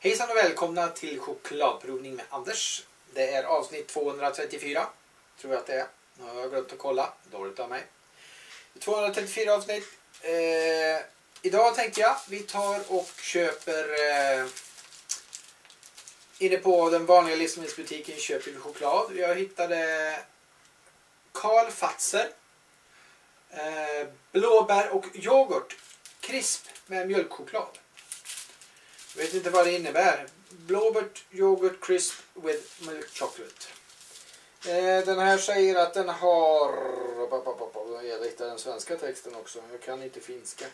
Hejsan och välkomna till chokladprovning med Anders. Det är avsnitt 234. Tror jag att det är. Nu har jag glömt att kolla. Dåligt av mig. 234 avsnitt. Idag tänkte jag vi tar och köper inne på den vanliga livsmedelsbutiken köper vi choklad. Jag hittade Karl Fazer blåbär och yoghurt krisp med mjölkchoklad. Jag vet inte vad det innebär. Blåbär yoghurt crisp with milk chocolate. Den här säger att den har... Jag hittar den svenska texten också. Jag kan inte finska.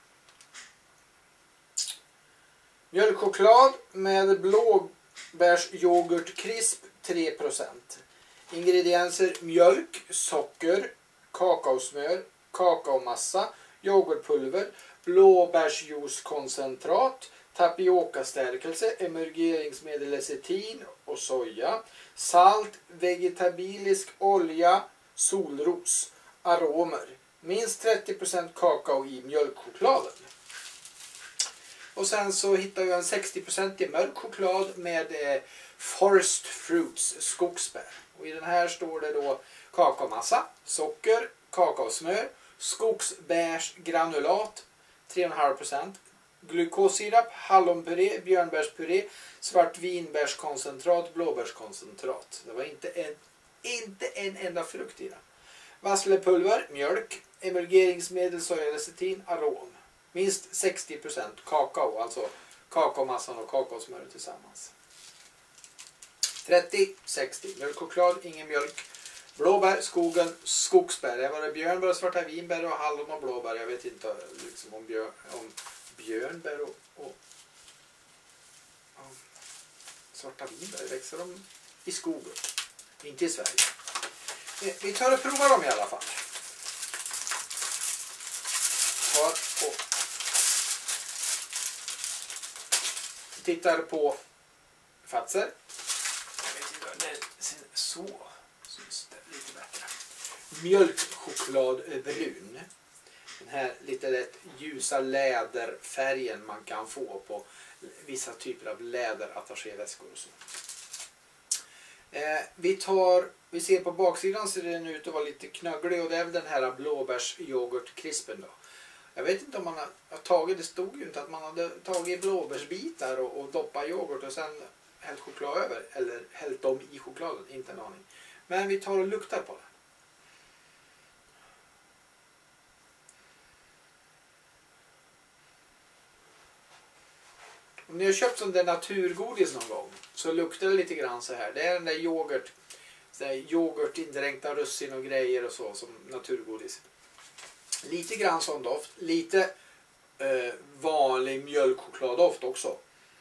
Mjölkchoklad med blåbärs yoghurt crisp 3%. Ingredienser: mjölk, socker, kakaosmör, kakaomassa, yoghurtpulver, blåbärsjuicekoncentrat, tapiokastärkelse, emergeringsmedel lecitin och soja, salt, vegetabilisk olja, solros, aromer. Minst 30% kakao i mjölkchokladen. Och sen så hittar jag en 60% i mörk choklad med forest fruits, skogsbär. Och i den här står det då kakaomassa, socker, kakaosmör, skogsbärsgranulat 3,5%, glukossirap, hallonpuré, björnbärspuré, svartvinbärskoncentrat, blåbärskoncentrat. Det var inte en enda frukt i den. Vasslepulver, mjölk, emulgeringsmedel, sojalecitin, arom. Minst 60% kakao, alltså kakaomassan och kakaosmöret tillsammans. 30-60 mjölkchoklad, ingen mjölk. Blåbär, skogen, skogsbär. Det var det björnbär, svarta vinbär och hallon och blåbär. Jag vet inte liksom om björnbär och svarta vinbär växer de i skogen. Inte i Sverige. Vi tar och provar dem i alla fall. Tittar på Fazer. Jag vet inte om det så syns det lite bättre. Mjölkchokladbrun. Den här lite lätt ljusa läderfärgen man kan få på vissa typer av läderattachéväskor och så. Vi ser på baksidan ser den ut att vara lite knögglig och det är väl den här blåbärsyoghurtkrispen då. Jag vet inte om man har tagit, det stod ju inte att man hade tagit blåbärsbitar och doppat yoghurt och sen hällt choklad över. Eller hällt dem i chokladen, inte en aning. Men vi tar och luktar på det. Om ni har köpt sån där naturgodis någon gång så luktar det lite grann så här. Det är den där yoghurtindränkta russin och grejer och så som naturgodis. Lite grann sån doft. Lite vanlig mjölkchokladdoft också.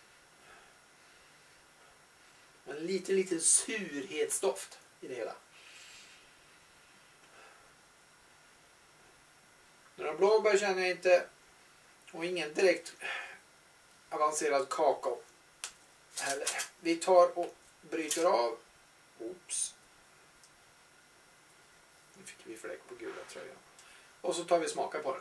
En liten surhetsdoft i det hela. Några blåbär känner jag inte. Och ingen direkt avancerad kakao. Heller. Vi tar och bryter av. Oops. Nu fick vi fläck på gula tröjan. Och så tar vi smaka på den.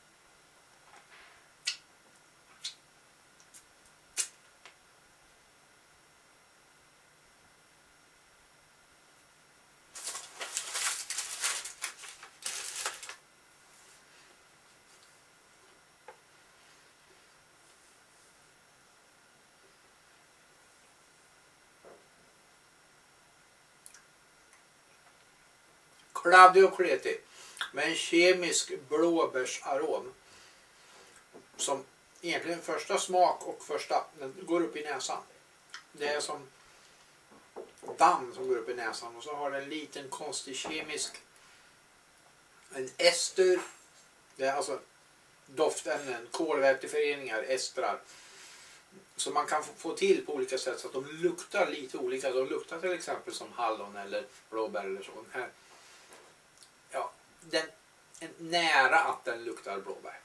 Kladdig och kletig. Med en kemisk blåbärsarom. Som egentligen första smak och den går upp i näsan. Det är som damm som går upp i näsan. Och så har den en liten konstig kemisk. En ester. Det är alltså doftämnen, kolväteföreningar, estrar. Som man kan få till på olika sätt så att de luktar lite olika. De luktar till exempel som hallon eller blåbär eller så. Här. Ja, den är nära att den luktar blåbär.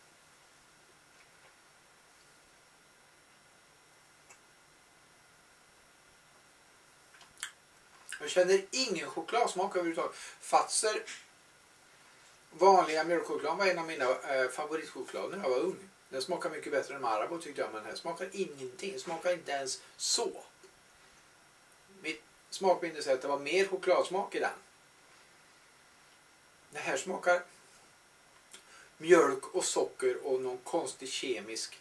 Jag känner ingen chokladsmak överhuvudtaget. Fazer vanliga mjölkchoklad var en av mina favoritchoklad när jag var ung. Den smakar mycket bättre än Marabou tyckte jag, men den här smakar ingenting. Den smakar inte ens så. Mitt smakminne säger att det var mer chokladsmak i den. Det här smakar mjölk och socker och någon konstig kemisk.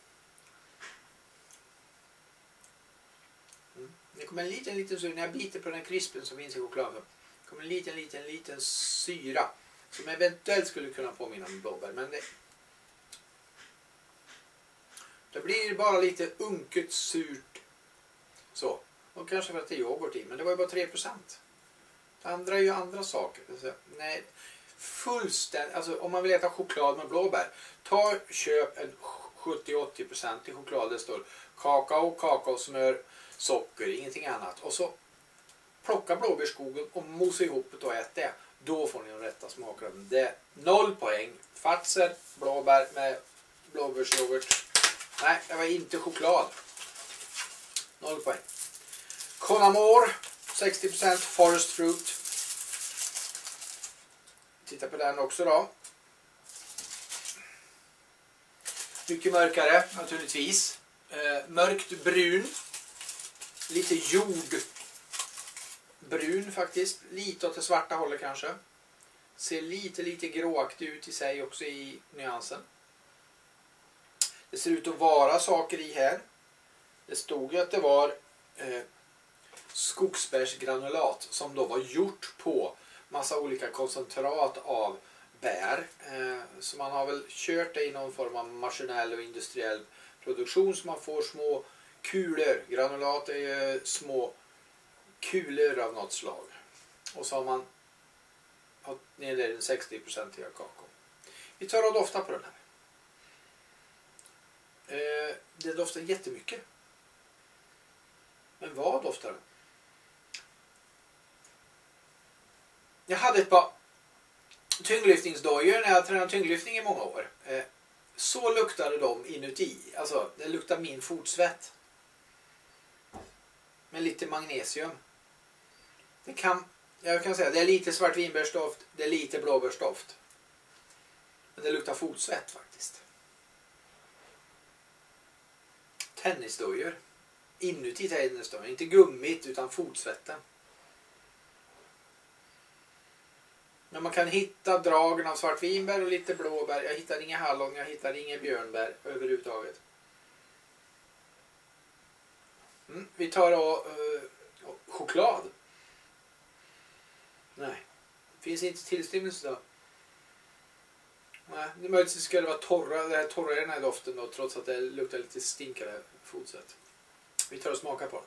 Det kommer en liten syra när jag biter på den krispen som finns i chokladen. Det kommer en liten syra som eventuellt skulle kunna påminna om blåbär, men det blir bara lite unket surt så. Och kanske för att det är yoghurt i, men det var ju bara 3%. Det andra är ju andra saker. Alltså, nej, fullständigt, alltså om man vill äta choklad med blåbär, köp en 70-80% i choklad. Det står kakaosmör, socker, ingenting annat. Och så plocka blåbärsskogen och mosa ihop det och ät det. Då får ni de rätta smakerna. Det är 0 poäng. Fatser, blåbär med blåbärsyoghurt. Nej, det var inte choklad. 0 poäng. Conamore, 60% Forest Fruit. Titta på den också då. Mycket mörkare naturligtvis. Mörkt brun. Lite jordbrun faktiskt. Lite åt det svarta hållet kanske. Ser lite gråaktig ut i sig också i nyansen. Det ser ut att vara saker i här. Det stod ju att det var skogsbärsgranulat som då var gjort på massa olika koncentrat av bär. Så man har väl kört det i någon form av maskinell och industriell produktion så man får små kulor. Granulat är ju små kulor av något slag. Och så har man fått ner den 60% i kakao. Vi tar och doftar på den här. Det doftar jättemycket. Men vad doftar den? Jag hade ett par tyngdlyftningsdojor när jag tränade tyngdlyftning i många år. Så luktade de inuti. Alltså, det luktar min fotsvett. Med lite magnesium. Jag kan säga det är lite svartvinbärsdoft, det är lite blåbärsdoft. Men det luktar fotsvett faktiskt. Tennisdojor. Inuti tennisdojor, inte gummit utan fotsvetten. Men man kan hitta dragen av svartvinbär och lite blåbär. Jag hittar inga hallon, jag hittar inga björnbär överhuvudtaget. Vi tar då choklad. Nej, finns inte tillstymmelse då. Nej, det möjligtvis ska det vara torra i den här doften då, trots att det luktar lite stinkare fotsvett. Vi tar och smakar på den.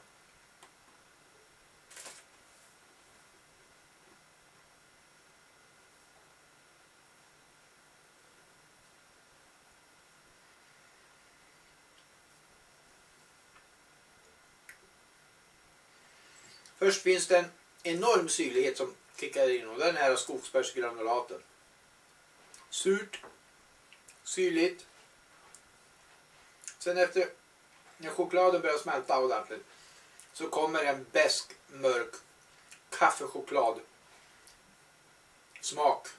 Först finns det en enorm syrlighet som kickar in och den här skogsbärsgranulaten. Surt, syrligt. Sen efter när chokladen börjar smälta ordentligt så kommer en besk, mörk kaffechoklad smak.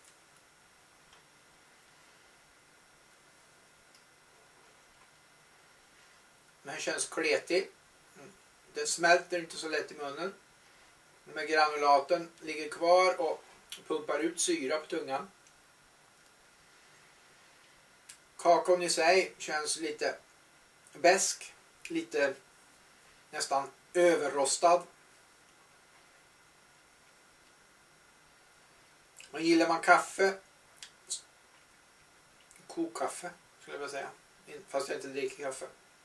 Men den känns kletig. Den smälter inte så lätt i munnen. De här granulaten ligger kvar och pumpar ut syra på tungan. Kakaon i sig känns lite besk, lite nästan överrostad. Och gillar man kaffe, kokkaffe skulle jag vilja säga, fast jag inte dricker kaffe,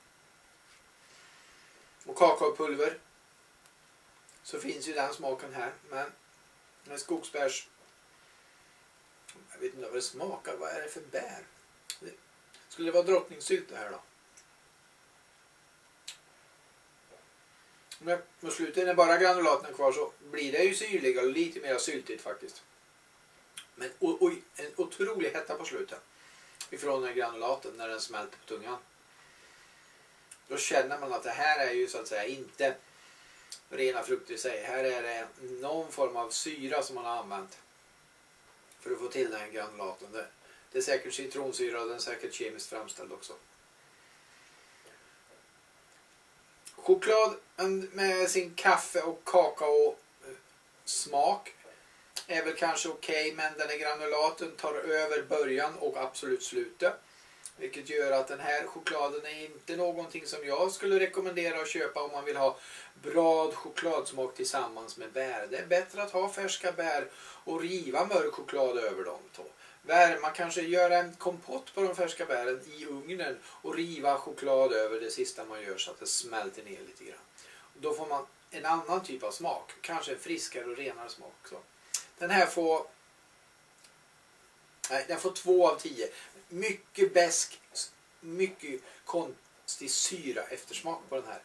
och kakaopulver, så finns ju den smaken här. Men med skogsbärs, jag vet inte vad det smakar, vad är det för bär? Skulle det vara drottningsylt det här då? Men på slutet när bara granulaten är kvar så blir det ju syrligare och lite mer syltigt faktiskt. Men en otrolig hetta på slutet ifrån den granulaten när den smälter på tungan. Då känner man att det här är ju så att säga inte rena frukter i sig. Här är det någon form av syra som man har använt för att få till den här granulaten. Det är säkert citronsyra och den är säkert kemiskt framställd också. Choklad med sin kaffe och kakao smak är väl kanske okej, men den här granulaten tar över början och absolut slutet. Vilket gör att den här chokladen är inte någonting som jag skulle rekommendera att köpa om man vill ha bra chokladsmak tillsammans med bär. Det är bättre att ha färska bär och riva mörk choklad över dem. Man kanske gör en kompott på de färska bären i ugnen och riva choklad över det sista man gör så att det smälter ner lite grann. Då får man en annan typ av smak, kanske en friskare och renare smak också. Den här får 2 av 10. Mycket besk, mycket konstig syra eftersmak på den här.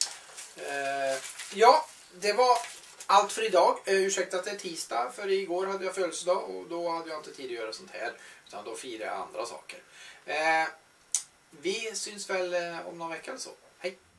Ja, det var allt för idag. Ursäkta att det är tisdag, för igår hade jag födelsedag och då hade jag inte tid att göra sånt här. Utan då firar jag andra saker. Vi syns väl om någon vecka eller så. Hej!